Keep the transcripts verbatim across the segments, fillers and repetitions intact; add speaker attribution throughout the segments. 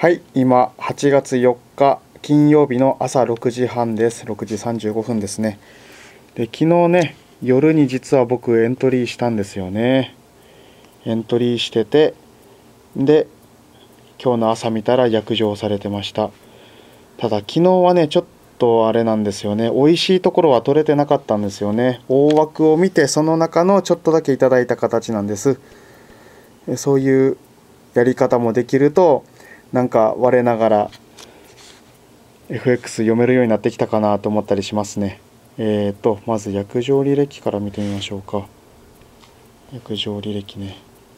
Speaker 1: はい、今はちがつよっか金曜日の朝ろくじはんです。ろくじさんじゅうごふんですね。で、昨日ね、夜に実は僕エントリーしたんですよね。エントリーしてて、で、今日の朝見たら約定されてました。ただ昨日はね、ちょっとあれなんですよね。美味しいところは取れてなかったんですよね。大枠を見て、その中のちょっとだけいただいた形なんです。そういうやり方もできると、なんか我ながら エフエックス 読めるようになってきたかなと思ったりしますね。えーと、まず約定履歴から見てみましょうか。約定履歴ね。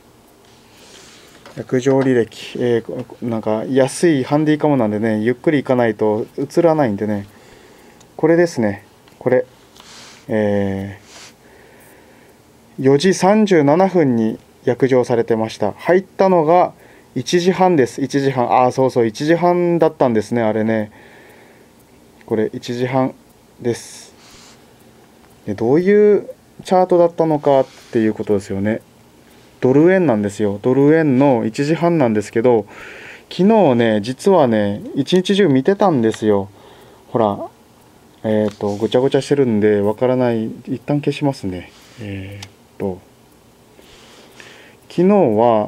Speaker 1: 約定履歴、えー、なんか安いハンディカムなんでね、ゆっくりいかないと映らないんでね、これですね、これ、えー、よじさんじゅうななふんに約定されてました。入ったのがいちじはんです。いちじはん。ああ、そうそう、いちじはんだったんですね、あれね。これいちじはんです。で、どういうチャートだったのかっていうことですよね。ドル円なんですよ。ドル円のいちじはんなんですけど、昨日ね、実はね、一日中見てたんですよ。ほら、えっと、ごちゃごちゃしてるんで、わからない。一旦消しますね。えっと、昨日は、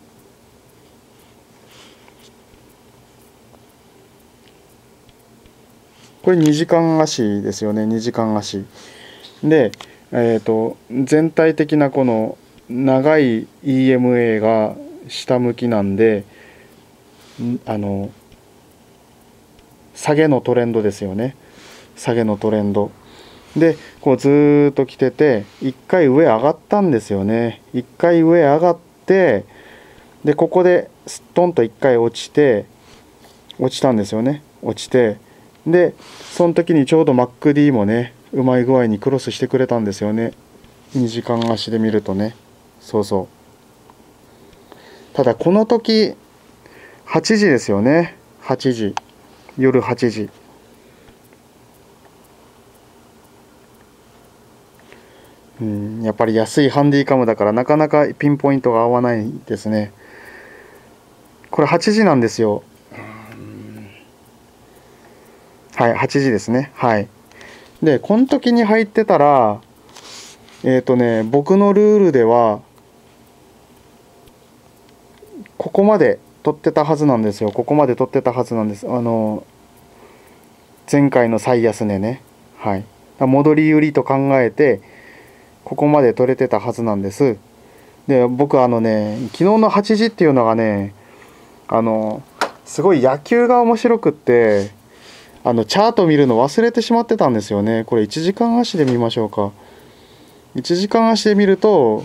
Speaker 1: これにじかん足ですよね。にじかん足。で、えっと、全体的なこの長い イーエムエー が下向きなんで、あの、下げのトレンドですよね。下げのトレンド。で、こうずーっと来てて、いっかい上上がったんですよね。いっかい上上がって、で、ここでストンといっかい落ちて、落ちたんですよね。落ちて。で、その時にちょうど マックディー もね、うまい具合にクロスしてくれたんですよね。にじかん足で見るとね。そうそう。ただこの時、はちじですよね。はちじ。夜はちじ。うん、やっぱり安いハンディカムだからなかなかピンポイントが合わないですね。これはちじなんですよ。はい、はちじですね。はい。で、この時に入ってたら、えっとね、僕のルールでは、ここまで取ってたはずなんですよ。ここまで取ってたはずなんです。あの、前回の最安値ね。はい。戻り売りと考えて、ここまで取れてたはずなんです。で、僕あのね、昨日のはちじっていうのがね、あの、すごい野球が面白くって、あの、チャート見るの忘れてしまってたんですよね。これいちじかん足で見ましょうか。いちじかん足で見ると、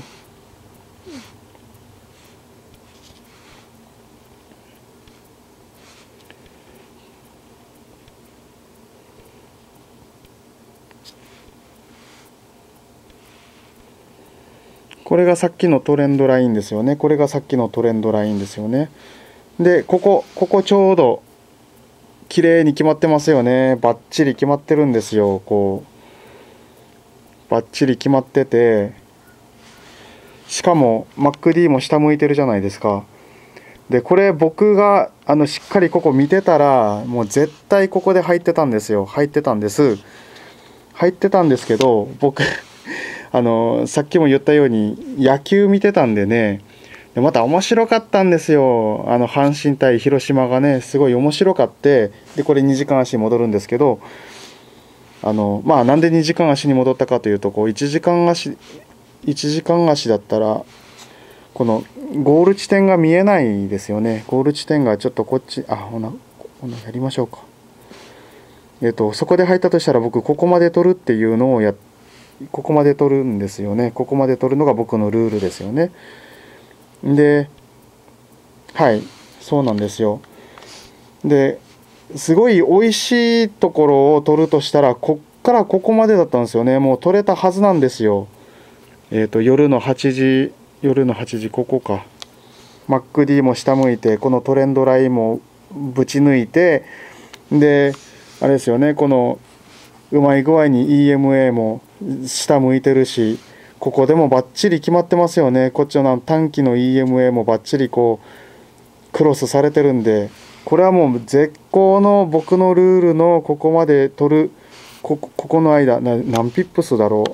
Speaker 1: これがさっきのトレンドラインですよね。これがさっきのトレンドラインですよね。で、ここ、ここちょうど、綺麗に決まってますよね。バッチリ決まってるんですよ。こう、バッチリ決まってて、しかも マックディー も下向いてるじゃないですか。で、これ僕があのしっかりここ見てたら、もう絶対ここで入ってたんですよ。入ってたんです。入ってたんですけど、僕あのさっきも言ったように野球見てたんでね、でまた面白かったんですよ。あの阪神対広島がね、すごい面白かって、でこれにじかん足に戻るんですけど、あのまあなんでにじかん足に戻ったかというと、こういちじかん足いちじかん足だったらこのゴール地点が見えないですよね。ゴール地点がちょっとこっち、あ、ほな、ほなやりましょうか。えっと、そこで入ったとしたら僕ここまで取るっていうのをや、ここまで取るんですよね。ここまで取るのが僕のルールですよね。で、はい、そうなんですよ。で、すごい美味しいところを取るとしたら、こっからここまでだったんですよね。もう取れたはずなんですよ。えっと、夜のはちじ、夜のはちじ、ここか。マックディー も下向いて、このトレンドラインもぶち抜いて、で、あれですよね、このうまい具合に イーエムエー も下向いてるし、ここでもバッチリ決まってますよね。こっちの短期の イーエムエー もバッチリこうクロスされてるんで、これはもう絶好の僕のルールのここまで取る、ここ、ここの間な何ピップスだろう、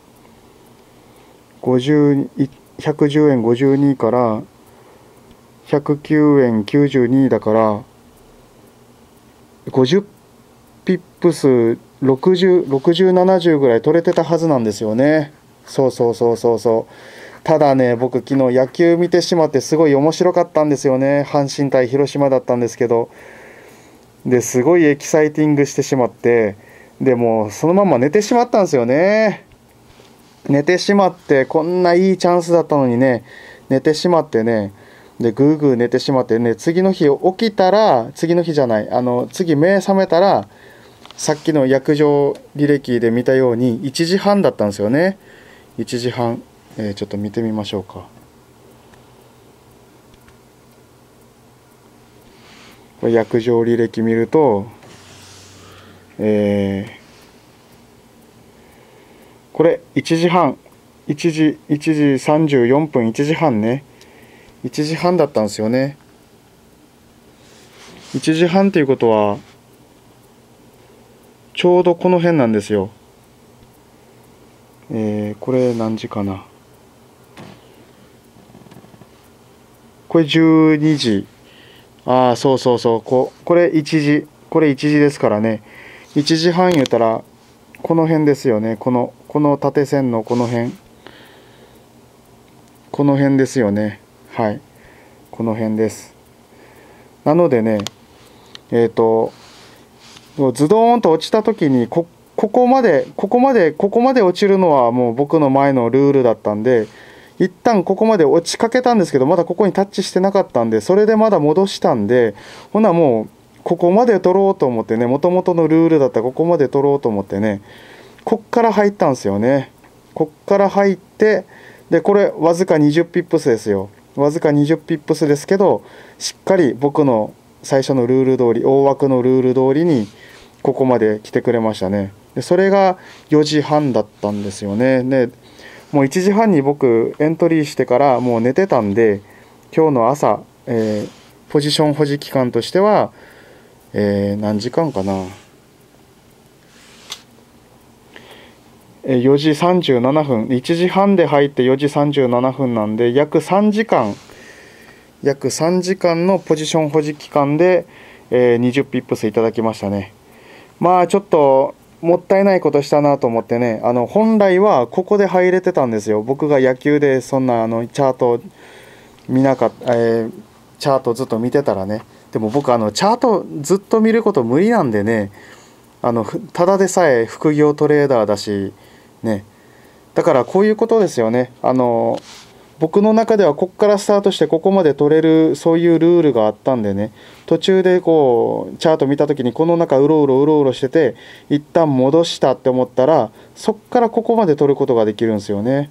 Speaker 1: ごじゅう、ひゃくじゅうえんごじゅうにからひゃくきゅうえんきゅうじゅうにだから、ごじゅうピップスろくじゅう、ろくじゅう、ななじゅうぐらい取れてたはずなんですよね。そうそうそうそうそう。ただね、僕昨日野球見てしまってすごい面白かったんですよね。阪神対広島だったんですけど、ですごいエキサイティングしてしまって、でもうそのまま寝てしまったんですよね。寝てしまって、こんないいチャンスだったのにね、寝てしまってね、でぐーぐー寝てしまってね、次の日起きたら、次の日じゃない、あの次目覚めたら、さっきの約定履歴で見たようにいちじはんだったんですよね。いちじはん、えー、ちょっと見てみましょうか。これ約定履歴見ると、えー、これいちじはん、いちじ、いちじさんじゅうよんぷん、いちじはんね、いちじはんだったんですよね。いちじはんっていうことはちょうどこの辺なんですよ。えー、これ何時かな、これじゅうにじ、ああそうそうそう、ここれいちじ、これいちじですからね。いちじはん言うたらこの辺ですよね。このこの縦線のこの辺、この辺ですよね。はい、この辺です。なのでね、えっとズドーンと落ちた時にこここまでここまでここまで落ちるのはもう僕の前のルールだったんで、一旦ここまで落ちかけたんですけど、まだここにタッチしてなかったんで、それでまだ戻したんで、ほなもうここまで取ろうと思ってね、もともとのルールだったらここまで取ろうと思ってね、こっから入ったんですよね。こっから入って、でこれわずかにじゅうピップスですよ。わずかにじゅうピップスですけど、しっかり僕の最初のルール通り、大枠のルール通りにここまで来てくれましたね。でそれがよじはんだったんですよね。でもういちじはんに僕エントリーしてからもう寝てたんで、今日の朝、えー、ポジション保持期間としては、えー、何時間かな、よじさんじゅうななふん、いちじはんで入ってよじさんじゅうななふんなんで、約さんじかん、約さんじかんのポジション保持期間で、えー、にじゅうピップスいただきましたね。まあちょっともったいないことしたなと思ってね、あの本来はここで入れてたんですよ。僕が野球でそんなあのチャート見なかった、えー、チャートずっと見てたらね、でも僕あのチャートずっと見ること無理なんでね、あのただでさえ副業トレーダーだしね、だからこういうことですよね。あの僕の中ではここからスタートしてここまで取れる、そういうルールがあったんでね、途中でこうチャート見た時にこの中うろうろうろうろしてて、一旦戻したって思ったらそっからここまで取ることができるんですよね。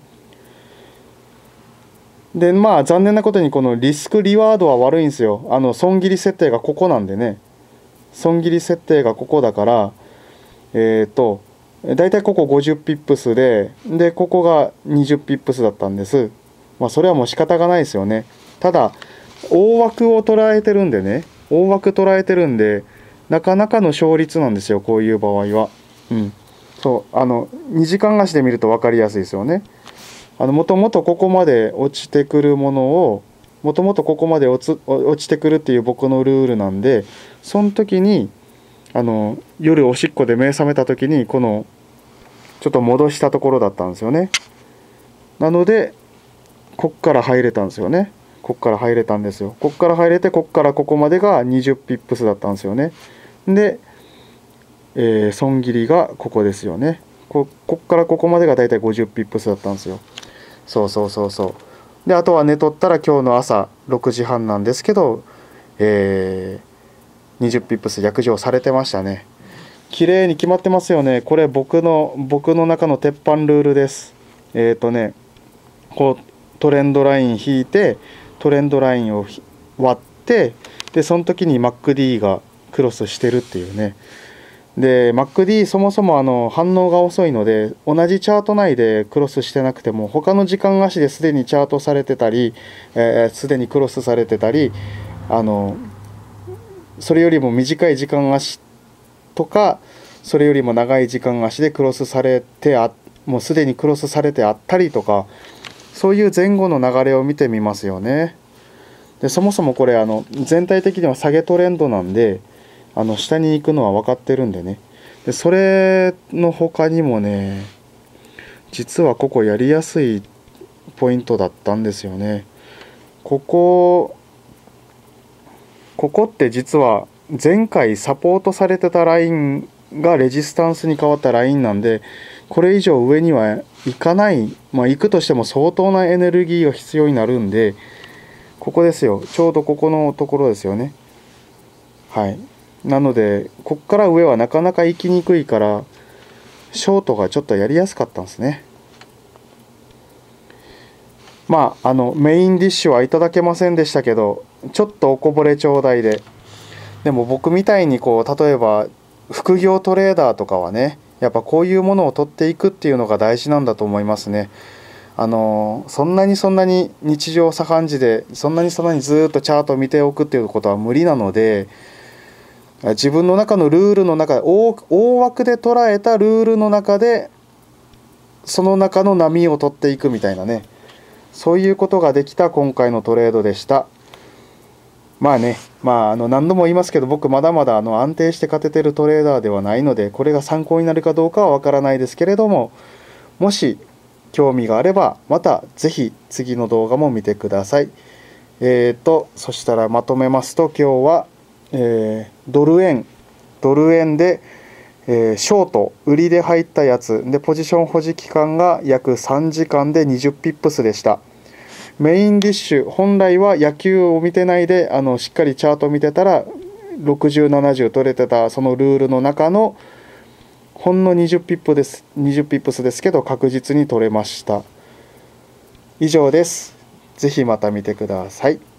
Speaker 1: でまあ残念なことにこのリスクリワードは悪いんですよ。あの損切り設定がここなんでね、損切り設定がここだから、えっとだいたいここごじゅうピップスで、でここがにじゅうピップスだったんです。まあそれはもう仕方がないですよね。ただ大枠を捉えてるんでね、大枠捉えてるんでなかなかの勝率なんですよ、こういう場合は。うん、そうあのにじかん足で見ると分かりやすいですよね。あのもともとここまで落ちてくるものをもともとここまで落ち落ちてくるっていう僕のルールなんで、その時にあの夜おしっこで目覚めた時にこのちょっと戻したところだったんですよね。なのでこっから入れたんですよね。こっから入れたんですよ。こっから入れて、こっからここまでがにじゅうピップスだったんですよね。で、えー、損切りがここですよね。ここっからここまでがだいたいごじゅうピップスだったんですよ。そうそうそうそう。であとは寝とったら今日の朝ろくじはんなんですけど、えー、にじゅうピップス約定されてましたね。綺麗に決まってますよね。これ僕の僕の中の鉄板ルールです。えっとね、こうトレンドライン引いて、トレンドラインを割って、でその時に マックディー がクロスしてるっていうね。で マックディー そもそもあの反応が遅いので、同じチャート内でクロスしてなくても他の時間足ですでにチャートされてたり、すで、えー、にクロスされてたり、 あのそれよりも短い時間足とかそれよりも長い時間足でクロスされてあもうすでにクロスされてあったりとか、そういう前後の流れを見てみますよね。でそもそもこれあの全体的には下げトレンドなんで、あの下に行くのは分かってるんでね。でそれの他にもね、実はここやりやすいポイントだったんですよね。ここここって実は前回サポートされてたラインがレジスタンスに変わったラインなんで、これ以上上には行かない、まあ行くとしても相当なエネルギーが必要になるんで、ここですよ、ちょうどここのところですよね。はい。なのでこっから上はなかなか行きにくいから、ショートがちょっとやりやすかったんですね。まああのメインディッシュはいただけませんでしたけど、ちょっとおこぼれちょうだいで。でも僕みたいにこう例えば副業トレーダーとかはね、やっぱこういうものを取っていくっていうのが大事なんだと思いますね。あのそんなにそんなに日常茶飯事でそんなにそんなにずっとチャートを見ておくっていうことは無理なので、自分の中のルールの中で 大, 大枠で捉えたルールの中でその中の波を取っていくみたいなね、そういうことができた今回のトレードでした。まあね、まあ、あの何度も言いますけど、僕まだまだあの安定して勝ててるトレーダーではないので、これが参考になるかどうかはわからないですけれども、もし興味があればまたぜひ次の動画も見てください。えーとそしたらまとめますと、今日は、えー、ドル円ドル円で、えー、ショート売りで入ったやつで、ポジション保持期間が約さんじかんでにじゅうピップスでした。メインディッシュ、本来は野球を見てないであのしっかりチャート見てたらろくじゅうななじゅう取れてた、そのルールの中のほんのにじゅうピップです、にじゅうピップスですけど確実に取れました。以上です。ぜひまた見てください。